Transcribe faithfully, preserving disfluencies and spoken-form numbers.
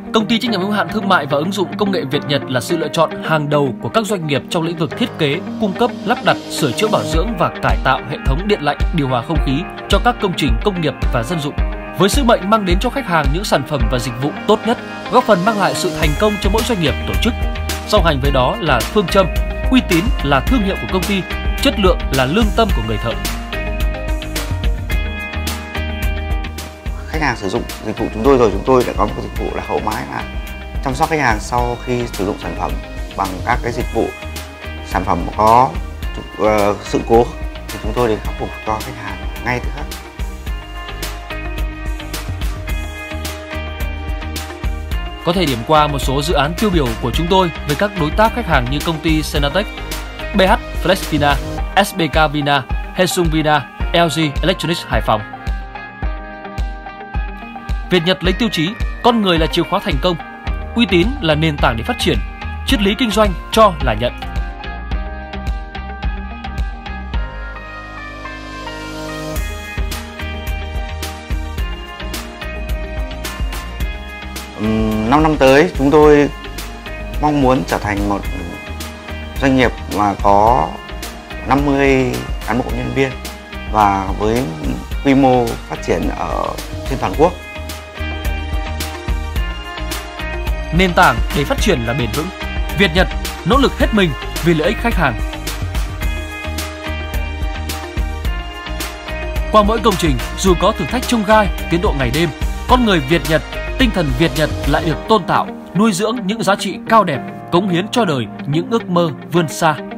Công ty trách nhiệm hữu hạn thương mại và ứng dụng công nghệ Việt Nhật là sự lựa chọn hàng đầu của các doanh nghiệp trong lĩnh vực thiết kế, cung cấp, lắp đặt, sửa chữa bảo dưỡng và cải tạo hệ thống điện lạnh, điều hòa không khí cho các công trình công nghiệp và dân dụng. Với sứ mệnh mang đến cho khách hàng những sản phẩm và dịch vụ tốt nhất, góp phần mang lại sự thành công cho mỗi doanh nghiệp, tổ chức. Song hành với đó là phương châm, uy tín là thương hiệu của công ty, chất lượng là lương tâm của người thợ. Khách hàng sử dụng dịch vụ chúng tôi rồi, chúng tôi đã có một dịch vụ là hậu mãi, là chăm sóc khách hàng sau khi sử dụng sản phẩm bằng các cái dịch vụ. Sản phẩm có uh, sự cố thì chúng tôi đến khắc phục cho khách hàng ngay từ khắc. Có thể điểm qua một số dự án tiêu biểu của chúng tôi với các đối tác khách hàng như công ty Senatech, bê hát Flex Vina, ét bê ca Vina, Hesung Vina, lờ giê Electronics Hải Phòng. Việt Nhật lấy tiêu chí con người là chìa khóa thành công, uy tín là nền tảng để phát triển, triết lý kinh doanh cho là nhận. năm năm tới chúng tôi mong muốn trở thành một doanh nghiệp mà có năm mươi cán bộ nhân viên và với quy mô phát triển ở trên toàn quốc. Nền tảng để phát triển là bền vững. Việt Nhật nỗ lực hết mình vì lợi ích khách hàng. Qua mỗi công trình, dù có thử thách chông gai, tiến độ ngày đêm, con người Việt Nhật, tinh thần Việt Nhật lại được tôn tạo, nuôi dưỡng những giá trị cao đẹp, cống hiến cho đời những ước mơ vươn xa.